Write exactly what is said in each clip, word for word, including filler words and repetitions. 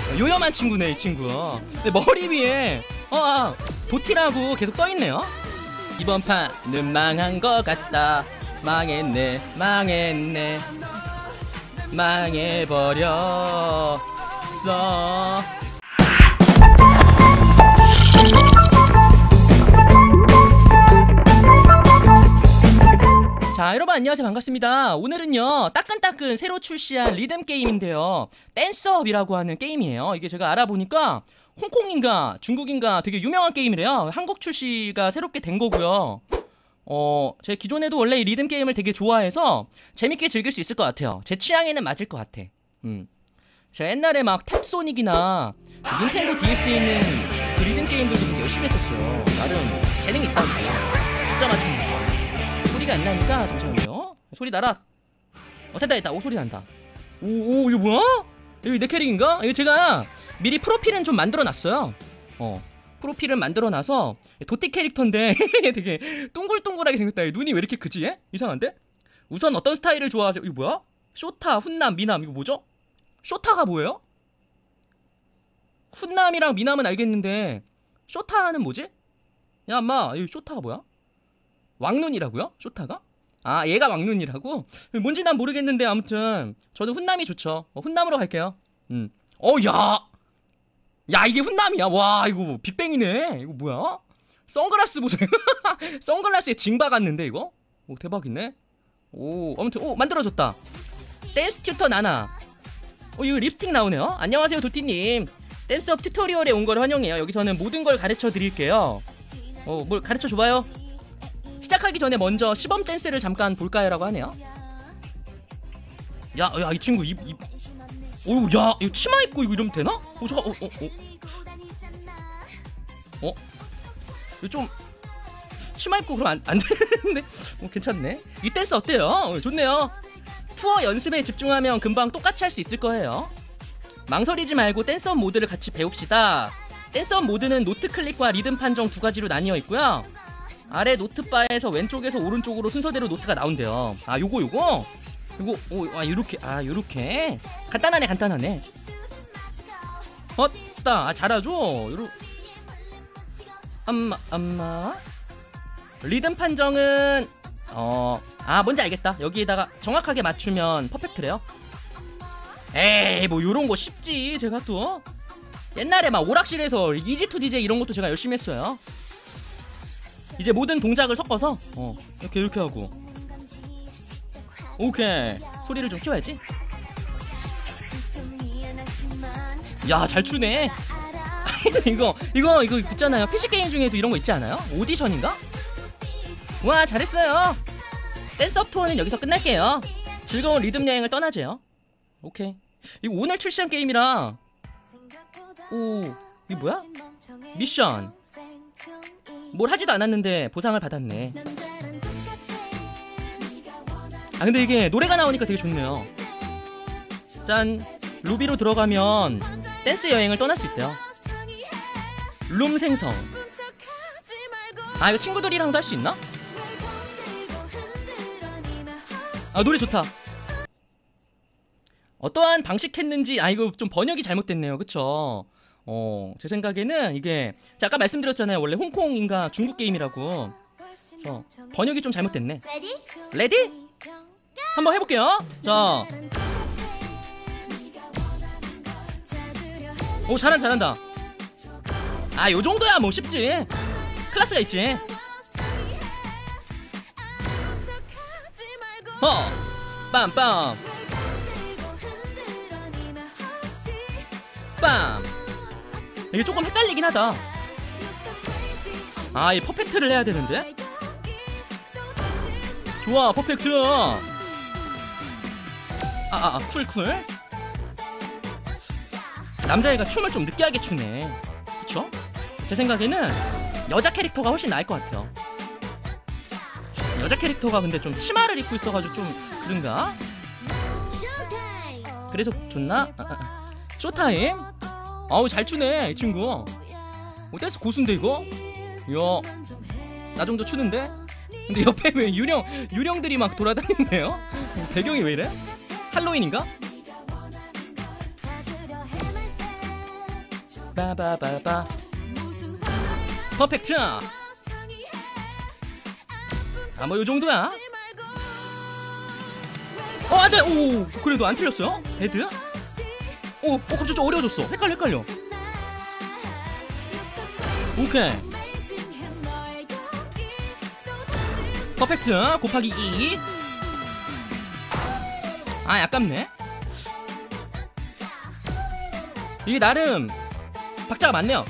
요염한 친구네 이 친구. 근데 머리 위에 어 아, 도티라고 계속 떠있네요. 이번 판은 망한 것 같다. 망했네 망했네 망해버렸어. 자, 여러분 안녕하세요. 반갑습니다. 오늘은요 따끈따끈 새로 출시한 리듬 게임인데요, 댄스업이라고 하는 게임이에요. 이게 제가 알아보니까 홍콩인가 중국인가 되게 유명한 게임이래요. 한국 출시가 새롭게 된 거고요. 어, 제 기존에도 원래 이 리듬 게임을 되게 좋아해서 재밌게 즐길 수 있을 것 같아요. 제 취향에는 맞을 것 같아. 음. 제가 옛날에 막 탭소닉이나 그 닌텐도 디에스에 있는 그 리듬 게임들도 되게 열심히 했었어요. 나름 재능이 있다니까. 진짜 맞추는 거. 소리가 안 나니까 잠시만요. 소리 나라. 어, 됐다 됐다. 오, 소리 난다. 오, 오, 이거 뭐야? 이거 내 캐릭인가? 이거 제가 미리 프로필은 좀 만들어 놨어요. 어, 프로필을 만들어 놔서 도티 캐릭터인데 되게 동글동글하게 생겼다. 눈이 왜 이렇게 크지? 얘? 이상한데? 우선 어떤 스타일을 좋아하세요? 이거 뭐야? 쇼타, 훈남, 미남. 이거 뭐죠? 쇼타가 뭐예요? 훈남이랑 미남은 알겠는데 쇼타는 뭐지? 야, 엄마, 이 쇼타가 뭐야? 왕눈이라고요? 쇼타가? 아, 얘가 왕눈이라고? 뭔지 난 모르겠는데 아무튼 저는 훈남이 좋죠. 어, 훈남으로 갈게요. 음. 어, 야! 야, 이게 훈남이야. 와, 이거 빅뱅이네. 이거 뭐야? 선글라스 보세요. 선글라스에 징 박았는데 이거? 오, 대박이네. 오, 아무튼 오, 만들어졌다. 댄스 튜터 나나. 어, 이거 립스틱 나오네요. 안녕하세요, 도티님. 댄스업 튜토리얼에 온 걸 환영해요. 여기서는 모든 걸 가르쳐 드릴게요. 어, 뭘 가르쳐 줘봐요. 시작하기 전에 먼저 시범 댄스를 잠깐 볼까요? 라고 하네요. 야, 야, 이 친구 입, 입. 오, 야, 이거 치마 입고 이거 이러면 되나? 어, 잠깐, 어, 어, 어. 어? 이거 좀 치마 입고 그러면 안, 안 되는데? 어, 괜찮네. 이 댄스 어때요? 어, 좋네요. 투어 연습에 집중하면 금방 똑같이 할 수 있을 거예요. 망설이지 말고 댄스업 모드를 같이 배웁시다. 댄스업 모드는 노트 클릭과 리듬 판정 두 가지로 나뉘어 있고요. 아래 노트바에서 왼쪽에서 오른쪽으로 순서대로 노트가 나온대요. 아, 요거 요거? 요거, 오, 아, 요렇게, 아, 요렇게. 간단하네, 간단하네. 어따, 아, 잘하죠? 요러. 엄마, 엄마. 리듬 판정은, 어, 아, 뭔지 알겠다. 여기에다가 정확하게 맞추면 퍼펙트래요. 에이, 뭐, 요런 거 쉽지. 제가 또. 옛날에 막 오락실에서 이지투 디제이 이런 것도 제가 열심히 했어요. 이제 모든 동작을 섞어서 어 이렇게 이렇게 하고. 오케이, 소리를 좀 키워야지. 야, 잘 추네. 이거 이거 이거 있잖아요. 피씨 게임 중에도 이런 거 있지 않아요? 오디션인가? 와, 잘했어요. 댄스업 투어는 여기서 끝날게요. 즐거운 리듬 여행을 떠나재요. 오케이. 이거 오늘 출시한 게임이라. 오, 이게 뭐야? 미션. 뭘 하지도 않았는데 보상을 받았네. 아, 근데 이게 노래가 나오니까 되게 좋네요. 짠. 루비로 들어가면 댄스 여행을 떠날 수 있대요. 룸 생성. 아, 이거 친구들이랑도 할 수 있나? 아, 노래 좋다. 어떠한 방식했는지, 아, 이거 좀 번역이 잘못됐네요. 그쵸? 어, 제 생각에는 이게 제가 아까 말씀드렸잖아요. 원래 홍콩인가 중국 게임이라고. 그래서 번역이 좀 잘못됐네. 레디? 한번 해볼게요. 자, 오, 잘한다 잘한다. 아, 요정도야 뭐 쉽지. 클래스가 있지. 어, 빰빰 빰. 이게 조금 헷갈리긴 하다. 아, 이 퍼펙트를 해야 되는데. 좋아, 퍼펙트. 아아아, 쿨쿨. 남자애가 춤을 좀 느끼하게 추네. 그쵸? 제 생각에는 여자 캐릭터가 훨씬 나을 것 같아요. 여자 캐릭터가 근데 좀 치마를 입고 있어가지고 좀 그런가? 그래서 좋나? 아, 아. 쇼타임. 아우, 잘 추네 이 친구. 어, 댄스 고수인데 이거? 이야, 나 정도 추는데? 근데 옆에 왜 유령 유령들이 막 돌아다니네요? 배경이 왜 이래? 할로윈인가? 빠바바바. 퍼펙트. 아 뭐 요정도야. 어 안돼. 오 그래도 안 틀렸어요. 데드. 오, 어 갑자기 좀 어려워졌어. 헷갈려 헷갈려. 오케이. 퍼펙트 곱하기 이. 아 아깝네. 이게 나름 박자가 맞네요.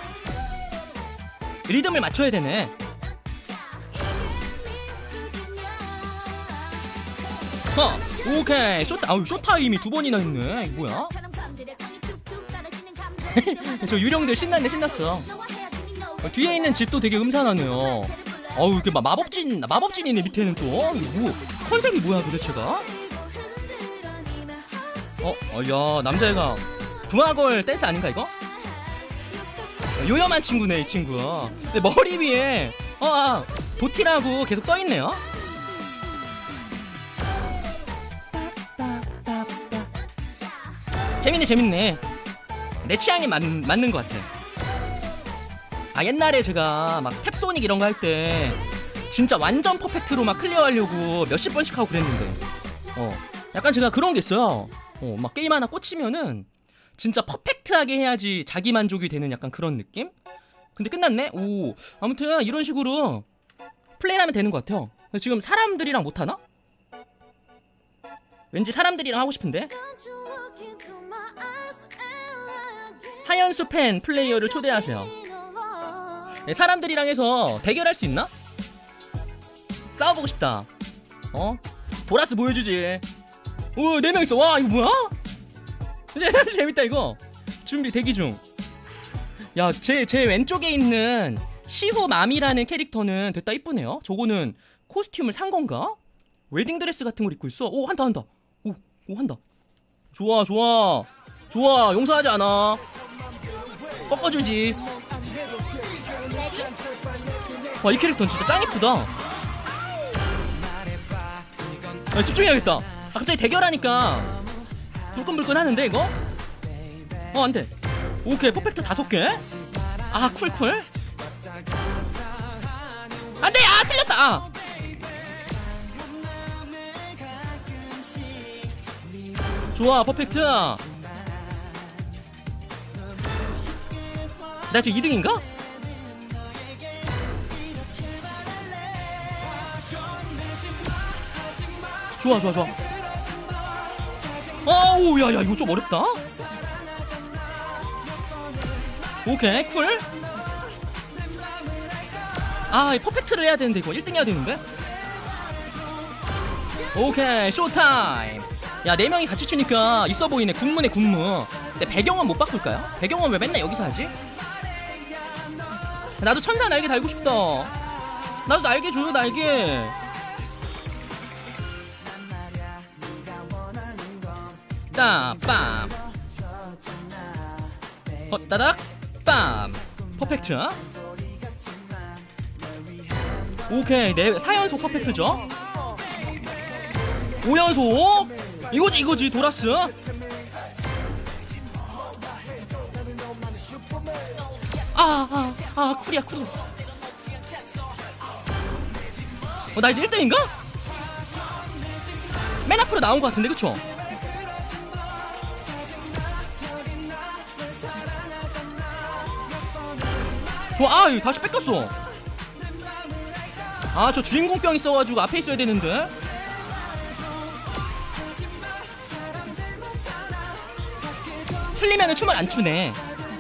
리듬을 맞춰야 되네. 어, 오케이. 쇼, 아우, 쇼타임이 두 번이나 있네. 이거 뭐야? 저 유령들 신났네, 신났어. 어, 뒤에 있는 집도 되게 음산하네요. 어우, 이렇게 막 마법진, 마법진이네, 밑에는 또. 뭐, 컨셉이 뭐야, 도대체가? 어, 어, 야, 남자애가 부하걸 댄스 아닌가, 이거? 요염한 친구네, 이 친구. 근데 머리 위에, 어, 아, 도티라고 계속 떠있네요. 재밌네 재밌네. 내 취향에 맞, 맞는 것 같아. 아 옛날에 제가 막 탭소닉 이런 거 할 때 진짜 완전 퍼펙트로 막 클리어하려고 몇십 번씩 하고 그랬는데 어 약간 제가 그런 게 있어요. 어 막 게임 하나 꽂히면은 진짜 퍼펙트하게 해야지 자기 만족이 되는 약간 그런 느낌? 근데 끝났네? 오 아무튼 이런 식으로 플레이를 하면 되는 것 같아요. 지금 사람들이랑 못하나? 왠지 사람들이랑 하고 싶은데? 하연수 팬 플레이어를 초대하세요. 네, 사람들이랑 해서 대결할 수 있나? 싸워보고 싶다. 어? 도라스 보여주지. 오, 네 명 있어. 와, 이거 뭐야? 재밌다 이거. 준비 대기 중. 야, 제, 제 왼쪽에 있는 시후 맘이라는 캐릭터는 됐다 이쁘네요. 저거는 코스튬을 산 건가? 웨딩드레스 같은 걸 입고 있어. 오, 한다 한다. 오, 오 한다. 좋아 좋아 좋아. 용서하지 않아. 꺾어주지. 와, 이 캐릭터는 진짜 짱 이쁘다. 아, 집중해야겠다. 아, 갑자기 대결하니까 불끈불끈 하는데 이거? 어 안돼. 오케이 퍼펙트 다섯 개. 아 쿨쿨. 안돼. 아 틀렸다. 아. 좋아 퍼펙트. 나 지금 이 등인가? 좋아 좋아 좋아. 아우 야야 이거 좀 어렵다. 오케이 쿨. 아 퍼펙트를 해야 되는데 이거 일 등 해야 되는데. 오케이 쇼타임. 야 네 명이 같이 추니까 있어 보이네. 군무네 군무. 근데 배경은 못 바꿀까요? 배경은 왜 맨날 여기서 하지? 나도 천사 날개 달고 싶다. 나도 날개 줘요 날개. 따빰 어 따닥 빰. 퍼펙트. 오케이 네 사 연속 퍼펙트죠. 오 연속. 이거지 이거지 도라스. 아아아 아, 아, 쿨이야 쿨. 어 나 이제 일 등인가? 맨 앞으로 나온 것 같은데 그쵸? 좋아. 아 이거 다시 뺏겼어. 아 저 주인공병 있어가지고 앞에 있어야 되는데. 틀리면은 춤을 안 추네.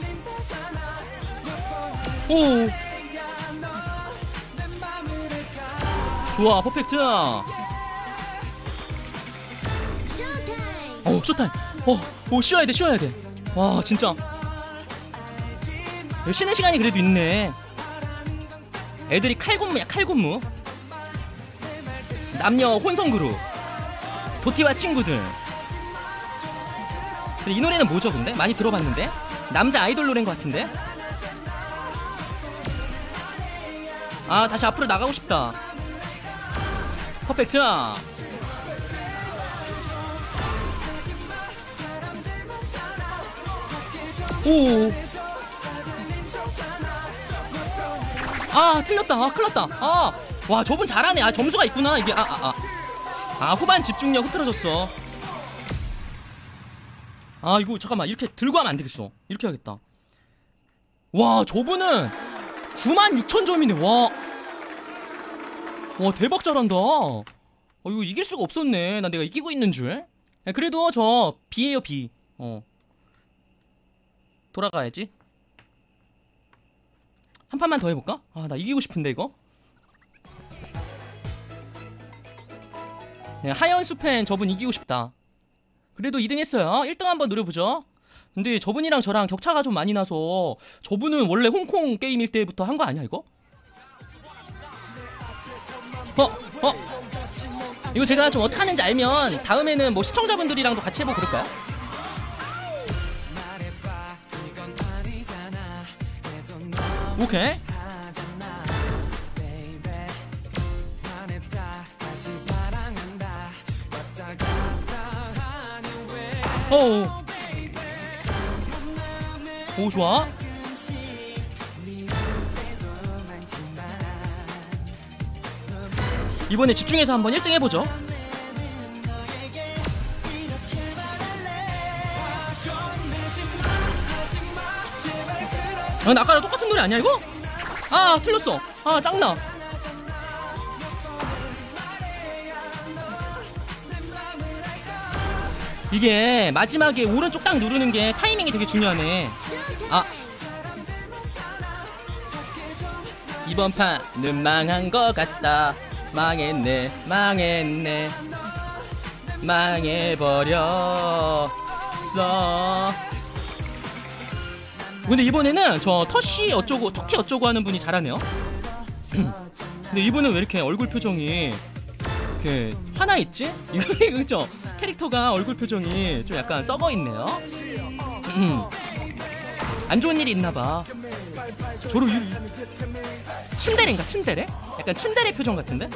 오 좋아 퍼펙트. 어 쇼타임. 어, 오 쉬어야 돼 쉬어야 돼. 와 진짜 쉬는 시간이 그래도 있네. 애들이 칼군무야 칼군무. 남녀 혼성 그룹 도티와 친구들. 근데 이 노래는 뭐죠 근데? 많이 들어봤는데? 남자 아이돌 노래인 것 같은데? 아 다시 앞으로 나가고 싶다. 퍼펙트. 오 아 틀렸다. 아 큰일났다. 아 와 저분 잘하네. 아 점수가 있구나 이게. 아 아 아 아 후반 집중력 흐트러졌어. 아 이거 잠깐만 이렇게 들고 하면 안 되겠어. 이렇게 해야겠다. 와 저분은 구만 육천 점이네. 와, 와 대박 잘한다. 어 이거 이길 수가 없었네. 난 내가 이기고 있는 줄. 야, 그래도 저 B에요 B. 어 돌아가야지. 한 판만 더 해볼까? 아 나 이기고 싶은데 이거. 네, 하연수 팬 저분 이기고 싶다. 그래도 이 등 했어요. 일 등 한번 노려보죠. 근데 저분이랑 저랑 격차가 좀 많이 나서 저분은 원래 홍콩 게임일 때부터 한 거 아니야 이거? 어? 어? 이거 제가 좀 어떻게 하는지 알면 다음에는 뭐 시청자분들이랑도 같이 해보고 그럴까요? 오케이. 어우. 오 좋아. 이번에 집중해서 한번 일 등 해보죠. 아, 근데 아까랑 똑같은 노래 아니야 이거? 아 틀렸어. 아 짱나. 이게 마지막에 오른쪽 딱 누르는 게 타이밍이 되게 중요하네. 아 이번 판은 망한 것 같다. 망했네 망했네 망해버렸어. 근데 이번에는 저 터시 어쩌고 터키 어쩌고 하는 분이 잘하네요. 근데 이분은 왜 이렇게 얼굴 표정이 이렇게 화나 있지? 이거 그죠? 캐릭터가 얼굴 표정이 좀 약간 썩어 있네요. 안 좋은 일이 있나봐. 저로 츤데레인가 츤데레? 약간 츤데레 표정 같은데?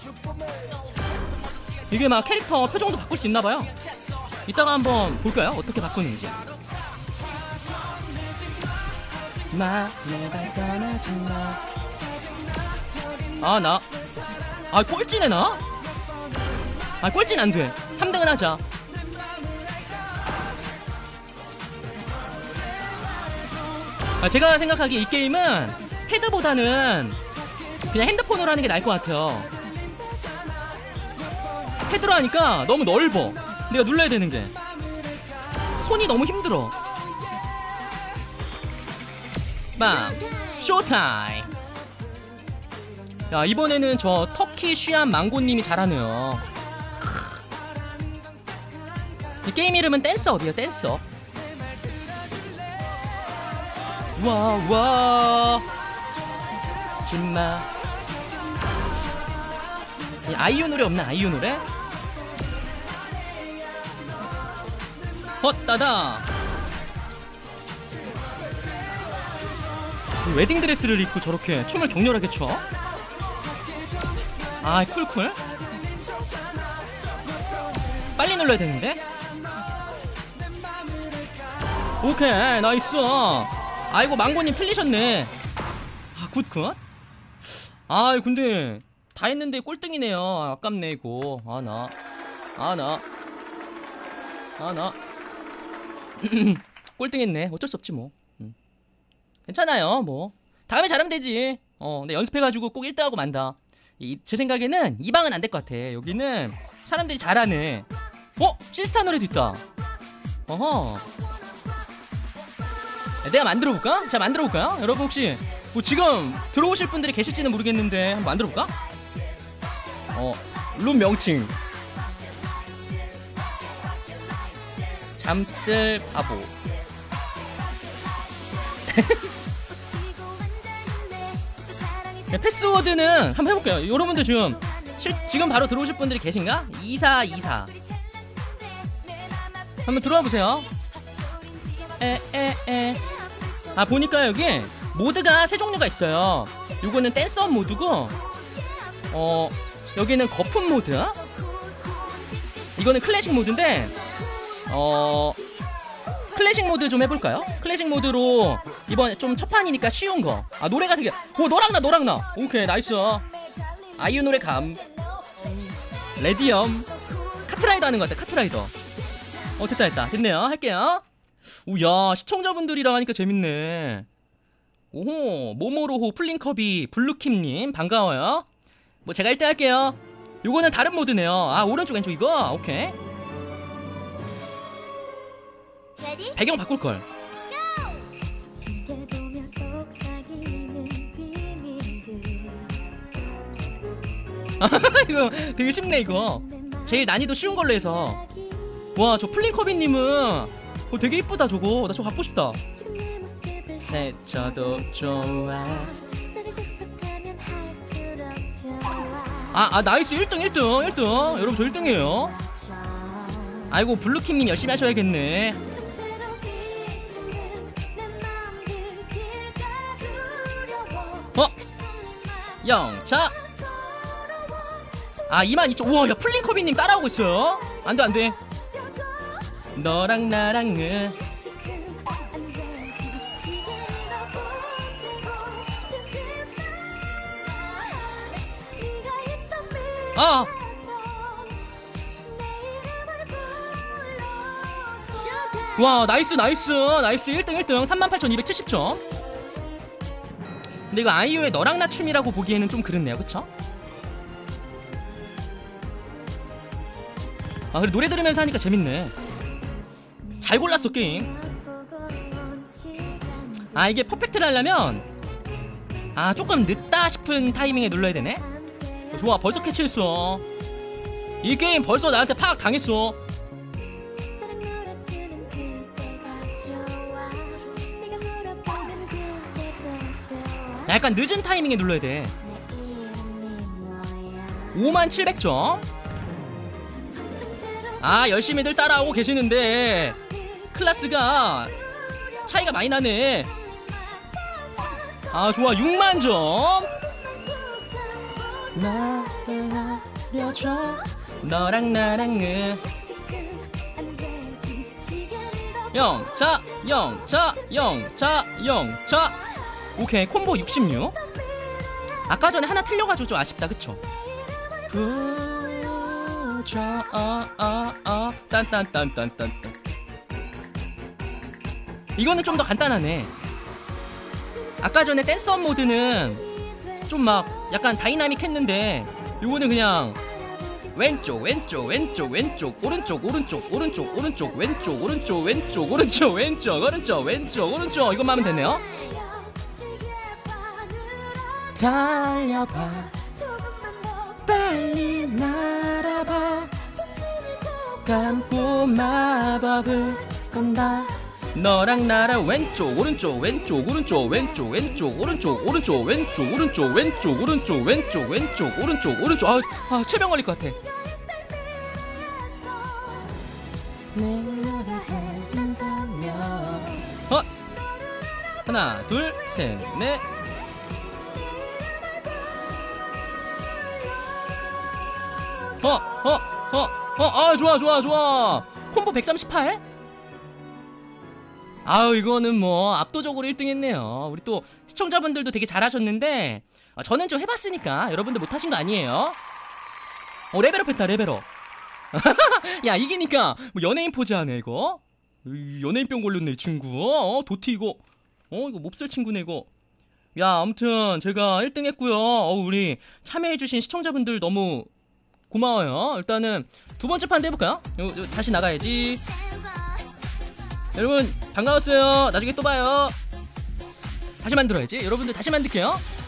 이게 막 캐릭터 표정도 바꿀 수 있나봐요. 이따가 한번 볼까요? 어떻게 바꾸는지. 마, 내발 떠나지 마. 아, 나. 아, 꼴찌네, 나? 아, 꼴찌는 안 돼. 삼 등은 하자. 아, 제가 생각하기에 이 게임은 패드보다는 그냥 핸드폰으로 하는 게 나을 것 같아요. 패드로 하니까 너무 넓어. 내가 눌러야 되는 게. 손이 너무 힘들어. 빵! 쇼타임! 야, 이번에는 저 터키 쉬안 망고님이 잘하네요. 이 게임 이름은 댄서업이에요. 댄서업. 와와 진마. 아이유 노래 없나? 아이유 노래? 헛다다. 웨딩드레스를 입고 저렇게 춤을 격렬하게 춰? 아 쿨쿨. 빨리 눌러야 되는데. 오케이 나이스. 아이고 망고님 틀리셨네. 아 굿굿. 아 근데 다 했는데 꼴등이네요. 아깝네 이거. 아 나 아 나 아 나 꼴등했네. 어쩔 수 없지 뭐. 음. 괜찮아요 뭐. 다음에 잘하면 되지. 어 근데 연습해가지고 꼭 일 등하고 만다. 이, 제 생각에는 이 방은 안 될 것 같아. 여기는 사람들이 잘하네. 어? 시스타 노래도 있다. 어허. 내가 만들어볼까? 자 만들어볼까요? 여러분 혹시 뭐 지금 들어오실 분들이 계실지는 모르겠는데 한번 만들어볼까? 어, 룸 명칭 잠들 바보. 네, 패스워드는 한번 해볼게요. 여러분들 지금 실, 지금 바로 들어오실 분들이 계신가? 이사이사 한번 들어와 보세요. 에에에. 아 보니까 여기 모드가 세 종류가 있어요. 요거는 댄서업 모드고, 어 여기는 거품 모드, 이거는 클래식 모드인데, 어 클래식 모드 좀 해볼까요? 클래식 모드로 이번 좀 첫판이니까 쉬운 거. 아 노래가 되게 오 너랑 나 너랑 나. 오케이 나이스. 아이유 노래 감. 레디엄. 카트라이더 하는 것 같아. 카트라이더. 어 됐다 됐다 됐네요. 할게요. 오야 시청자분들이랑 하니까 재밌네. 오호 모모로호 플링커비 블루킴님 반가워요. 뭐 제가 일 등 할게요. 요거는 다른 모드네요. 아 오른쪽 왼쪽 이거 오케이. 배경 바꿀걸. 이거 되게 쉽네 이거. 제일 난이도 쉬운 걸로 해서. 와 저 플링커비님은 어, 되게 이쁘다 저거. 나 저거 갖고 싶다. 네 저도 좋아. 아, 아 나이스 일 등 일 등 일 등 여러분 저 일 등이에요. 아이고 블루킴님 열심히 하셔야겠네. 어? 영차. 아 이만 이천. 우와 야 플링커비님 따라오고 있어요. 안돼 안돼. 너랑 나랑은 아 와 나이스 나이스 나이스 일 등 일 등 삼만 팔천이백칠십 점. 근데 이거 아이유의 너랑 나 춤이라고 보기에는 좀 그렇네요 그쵸? 아 그래 노래 들으면서 하니까 재밌네. 잘 골랐어 게임. 아 이게 퍼펙트를 하려면 아 조금 늦다 싶은 타이밍에 눌러야 되네. 어, 좋아 벌써 캐치했어. 이 게임 벌써 나한테 파악 당했어. 약간 늦은 타이밍에 눌러야 돼. 오만 칠백 점. 아 열심히들 따라오고 계시는데 클래스가 차이가 많이 나네. 아 좋아 육만 점. 나를 알려줘 너랑 나랑은 영차 영차 영차 영차. 오케이 콤보 육십육. 아까 전에 하나 틀려가지고 좀 아쉽다 그쵸? 부져 어어어 딴딴딴딴딴. 이거는 좀 더 간단하네. 아까 전에 댄스업 모드는 좀 막 약간 다이나믹했는데 요거는 그냥 왼쪽 왼쪽 왼쪽 왼쪽 오른쪽 오른쪽 오른쪽 오른쪽 왼쪽 오른쪽 왼쪽 오른쪽 왼쪽 오른쪽 왼쪽 오른쪽 이것만 하면 되네요. 달려봐 빨리 날아봐 감고 마법을 건다. 너랑 나랑 왼쪽 오른쪽 왼쪽 오른쪽 왼쪽 왼쪽 오른쪽 오른쪽 왼쪽 오른쪽 왼쪽 오른쪽 왼쪽 왼쪽 오른쪽 오른쪽. 아, 아 체병 걸릴 것 같아. 어? 하나 둘 셋 넷. 어, 어, 어, 어, 아, 좋아, 좋아, 좋아. 콤보 백삼십팔. 아우, 이거는 뭐 압도적으로 일 등 했네요. 우리 또 시청자분들도 되게 잘하셨는데 아, 저는 좀 해봤으니까 여러분들 못하신 거 아니에요? 어, 레벨업 했다, 레벨업. 야, 이기니까 뭐 연예인 포즈 하네, 이거. 이, 연예인병 걸렸네, 이 친구. 어, 도티 이거. 어, 이거 몹쓸 친구네, 이거. 야, 아무튼 제가 일 등 했고요. 어, 우리 참여해주신 시청자분들 너무 고마워요. 일단은 두 번째 판도 해볼까요? 요, 요, 다시 나가야지. 여러분 반가웠어요. 나중에 또 봐요. 다시 만들어야지. 여러분들 다시 만들게요.